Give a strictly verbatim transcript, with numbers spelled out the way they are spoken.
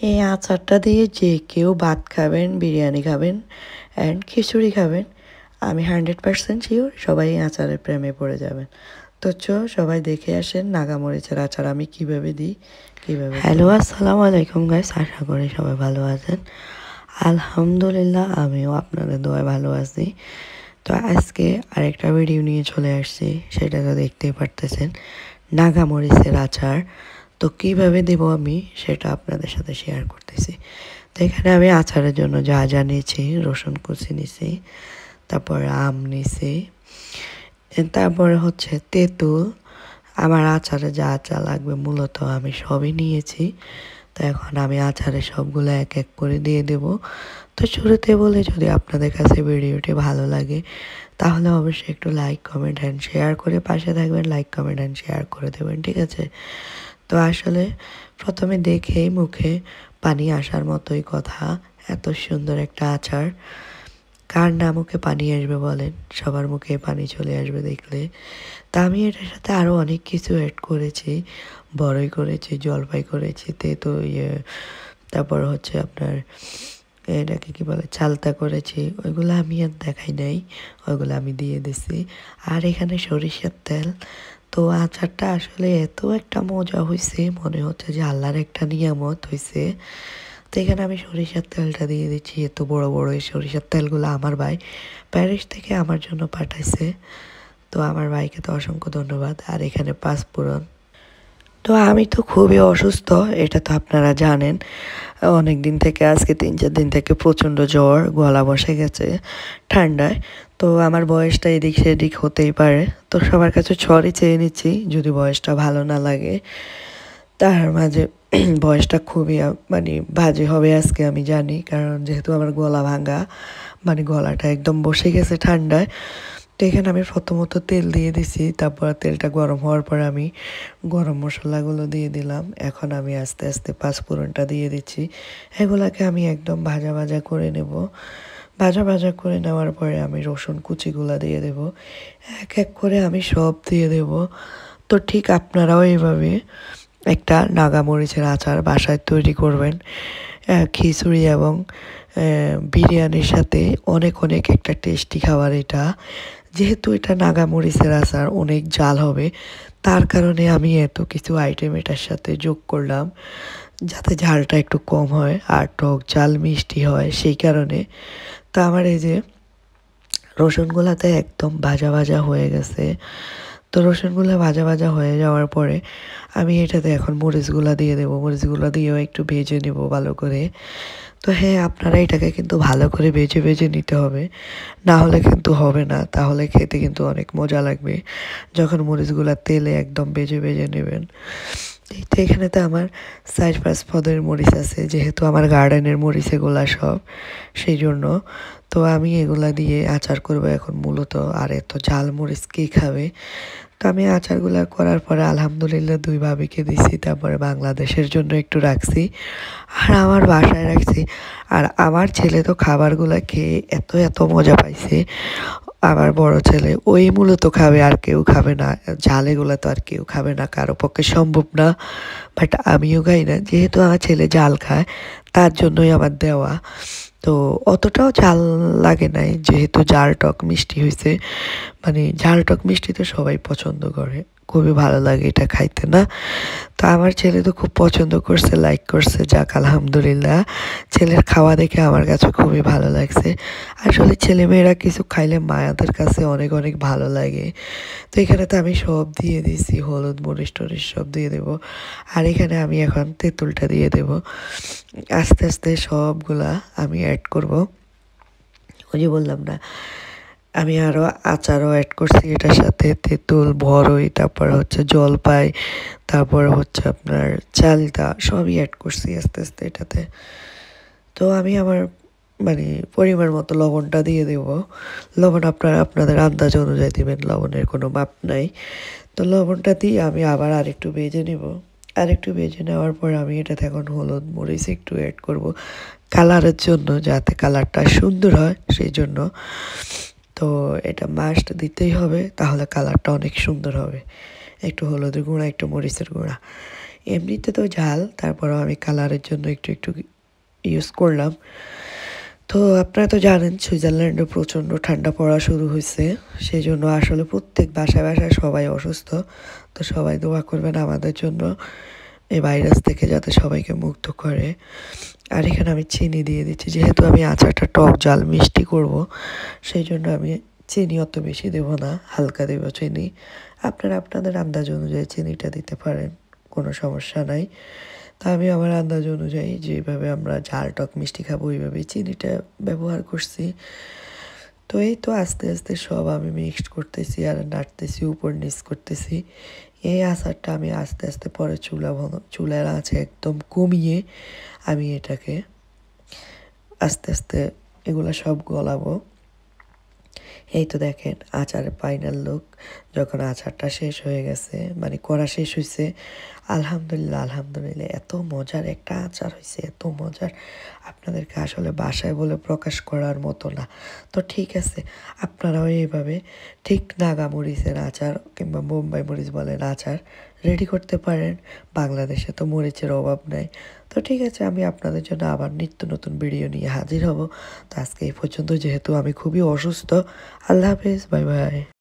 এই আচারটা দিয়ে যে কেউ ভাত খাবেন, বিরিয়ানি খাবেন অ্যান্ড খিচুড়ি খাবেন, আমি হান্ড্রেড পার্সেন্ট শিওর সবাই এই আচারের প্রেমে পড়ে যাবেন। তো চো সবাই দেখে আসেন নাগামরিচের আচার আমি কিভাবে দিই, কীভাবে। হ্যালো, আসসালামু আলাইকুম গাইস, আশা করি সবাই ভালো আছেন। আলহামদুলিল্লাহ আমিও আপনাদের দোয়ায় ভালো আছি। তো আজকে আরেকটা ভিডিও নিয়ে চলে আসছি, সেটা তো দেখতেই পারতেছেন, নাগামরিচের আচার। তো কীভাবে দেবো আমি সেটা আপনাদের সাথে শেয়ার করতেছি। তো এখানে আমি আচারের জন্য যা যা নিয়েছি, রসুন কুচি নিছি, তারপরে আম নিছি, তারপরে হচ্ছে তেঁতুল। আমার আচারে যা যা লাগবে মূলত আমি সবই নিয়েছি। তো এখন আমি আচারে সবগুলো এক এক করে দিয়ে দেব। তো শুরুতে বলে, যদি আপনাদের কাছে ভিডিওটি ভালো লাগে তাহলে অবশ্যই একটু লাইক কমেন্ট অ্যান্ড শেয়ার করে পাশে থাকবেন, লাইক কমেন্ট অ্যান্ড শেয়ার করে দেবেন, ঠিক আছে। তো আসলে প্রথমে দেখেই মুখে পানি আসার মতোই কথা, এত সুন্দর একটা আচার, কার না মুখে পানি আসবে বলেন, সবার মুখে পানি চলে আসবে দেখলে। তা আমি এটার সাথে আরও অনেক কিছু অ্যাড করেছি, বড়ই করেছি, জলপাই করেছি, তেতো ইয়ে, তারপর হচ্ছে আপনার এটাকে কী বলে, চালতা করেছি, ওইগুলো আমি আর দেখাই নাই, ওইগুলো আমি দিয়ে দিছি। আর এখানে সরিষার তেল। তো আচারটা আসলে এত একটা মজা হয়েছে, মনে হচ্ছে যে আল্লাহর একটা নিয়ামত হয়েছে। তো এখানে আমি সরিষার তেলটা দিয়ে দিচ্ছি, এত বড় বড় এই সরিষার তেলগুলো আমার ভাই প্যারিস থেকে আমার জন্য পাঠাইছে। তো আমার ভাইকে তো অসংখ্য ধন্যবাদ। আর এখানে পাঁচফোড়ন। তো আমি তো খুবই অসুস্থ, এটা তো আপনারা জানেন, অনেক দিন থেকে, আজকে তিন চার দিন থেকে প্রচণ্ড জ্বর, গলা বসে গেছে ঠান্ডায়। তো আমার বয়সটা এদিক সেদিক হতেই পারে, তো সবার কাছে সরি চেয়ে নিচ্ছি যদি বয়সটা ভালো না লাগে। তার মাঝে বয়সটা খুবই মানে বাজে হবে আজকে আমি জানি, কারণ যেহেতু আমার গলা ভাঙা, মানে গলাটা একদম বসে গেছে ঠান্ডায়। তো এখানে আমি প্রথমত তেল দিয়ে দিছি, তারপর তেলটা গরম হওয়ার পর আমি গরম মশলাগুলো দিয়ে দিলাম। এখন আমি আস্তে আস্তে পাঁচফোড়নটা দিয়ে দিচ্ছি, এগুলাকে আমি একদম ভাজা ভাজা করে নেব। ভাজা ভাজা করে নেওয়ার পরে আমি রসুন কুচিগুলা দিয়ে দেব, এক এক করে আমি সব দিয়ে দেব। তো ঠিক আপনারাও এইভাবে একটা নাগামরিচের আচার বাসায় তৈরি করবেন, খিচুড়ি এবং বিরিয়ানির সাথে অনেক অনেক একটা টেস্টি খাবার এটা। যেহেতু এটা নাগামরিচের আচার, অনেক ঝাল হবে, তার কারণে আমি এত কিছু আইটেম এটার সাথে যোগ করলাম যাতে ঝালটা একটু কম হয় আর টক ঝাল মিষ্টি হয়, সেই কারণে। তো আমার এই যে রসুনগুলাতে একদম ভাজা ভাজা হয়ে গেছে। তো রসুনগুলো ভাজা ভাজা হয়ে যাওয়ার পরে আমি এটাতে এখন মরিচগুলো দিয়ে দেবো, মরিচগুলো দিয়েও একটু ভেজে নেব ভালো করে। তো হ্যাঁ, আপনারা এটাকে কিন্তু ভালো করে ভেজে ভেজে নিতে হবে, না হলে কিন্তু হবে না, তাহলে খেতে কিন্তু অনেক মজা লাগবে যখন মরিচগুলো তেলে একদম ভেজে ভেজে নেবেন। তো এখানে তো আমার চার পাঁচ পদের মরিচ আছে, যেহেতু আমার গার্ডেনের মরিচ এগুলা সব, সেই জন্য। তো আমি এগুলা দিয়ে আচার করবো এখন মূলত, আর এত ঝাল মরিচ কে খাবে। তো আমি আচারগুলো করার পরে আলহামদুলিল্লাহ দুই ভাবিকে দিছি, তারপরে বাংলাদেশের জন্য একটু রাখছি, আর আমার বাসায় রাখছি। আর আমার ছেলে তো খাবারগুলো খেয়ে এত এত মজা পাইছে, আমার বড় ছেলে ওই মূলত খাবে, আর কেউ খাবে না, ঝাল এগুলো তো আর কেউ খাবে না, কারো পক্ষে সম্ভব না। বাট আমিও খাই না, যেহেতু আমার ছেলে ঝাল খায় তার জন্যই আমার দেওয়া। তো অতটাও ঝাল লাগে নাই, যেহেতু ঝাল টক মিষ্টি হয়েছে, মানে ঝাল টক মিষ্টি তো সবাই পছন্দ করে, খুবই ভালো লাগে এটা খাইতে না। তো আমার ছেলে তো খুব পছন্দ করছে, লাইক করছে, যাক আলহামদুলিল্লাহ। ছেলের খাওয়া দেখে আমার কাছে খুবই ভালো লাগছে। আসলে ছেলেমেয়েরা কিছু খাইলে মায়াদের কাছে অনেক অনেক ভালো লাগে। তো এখানে তো আমি সব দিয়ে দিয়েছি, হলুদ মরিচ টরিচ সব দিয়ে দেবো। আর এখানে আমি এখন তেঁতুলটা দিয়ে দেব, আস্তে আস্তে সবগুলা আমি অ্যাড করব। ওই যে বললাম না, আমি আরও আচারও অ্যাড করছি এটার সাথে, তেঁতুল, বড়ই, তারপর হচ্ছে জলপাই, তারপর হচ্ছে আপনার চালতা, সবই অ্যাড করছি আস্তে আস্তে এটাতে। তো আমি আমার মানে পরিমাণ মতো লবণটা দিয়ে দেব। লবণ আপনারা আপনাদের আন্দাজ অনুযায়ী দেবেন, লবণের কোনো মাপ নাই। তো লবণটা দিয়ে আমি আবার আরেকটু ভেজে নেব। আরেকটু ভেজে নেওয়ার পর আমি এটাতে এখন হলুদ মরিচ একটু অ্যাড করব কালারের জন্য, যাতে কালারটা সুন্দর হয়, সেই জন্য। তো এটা মাস্ট দিতেই হবে, তাহলে কালারটা অনেক সুন্দর হবে। একটু হলুদের গুঁড়া, একটু মরিচের গুঁড়া, এমনিতে তো ঝাল, তারপরেও আমি কালারের জন্য একটু একটু ইউজ করলাম। তো আপনারা তো জানেন সুইজারল্যান্ডে প্রচণ্ড ঠান্ডা পড়া শুরু হয়েছে, সেই জন্য আসলে প্রত্যেক বাসায় বাসায় সবাই অসুস্থ। তো সবাই দোয়া করবেন আমাদের জন্য এই ভাইরাস থেকে যাতে সবাইকে মুক্ত করে। আর এখানে আমি চিনি দিয়ে দিচ্ছি, যেহেতু আমি আচারটা টক ঝাল মিষ্টি করব, সেই জন্য আমি চিনি অত বেশি দেবো না, হালকা দেবো চিনি। আপনারা আপনাদের আন্দাজ অনুযায়ী চিনিটা দিতে পারেন, কোনো সমস্যা নাই। তা আমি আমার আন্দাজ অনুযায়ী যেভাবে আমরা ঝাল টক মিষ্টি খাবো ওইভাবেই চিনিটা ব্যবহার করছি। তো এই তো আস্তে আস্তে সব আমি মিক্সড করতেছি আর নাড়তেছি, উপর নিচ করতেছি। এই আচারটা আমি আস্তে আস্তে পরে চুলা চুলার আছে একদম কমিয়ে আমি এটাকে আস্তে আস্তে এগুলো সব গলাবো। এই তো দেখেন আচারের ফাইনাল লুক, যখন আচারটা শেষ হয়ে গেছে, মানে করা শেষ হয়েছে, আলহামদুলিল্লাহ আলহামদুলিল্লাহ এত মজার একটা আচার হয়েছে, এত মজার, আপনাদেরকে আসলে বাসায় বলে প্রকাশ করার মতো না। তো ঠিক আছে, আপনারাও এইভাবে ঠিক নাগা মরিচের আচার কিংবা বোম্বাই মরিচ বলেন আচার রেডি করতে পারেন। বাংলাদেশে তো মরিচের অভাব নাই। তো ঠিক আছে, আমি আপনাদের জন্য আবার নিত্য নতুন ভিডিও নিয়ে হাজির হব। তো আজকে এই পর্যন্ত, যেহেতু আমি খুবই অসুস্থ। আল্লাহ হাফেজ, বাই বাই।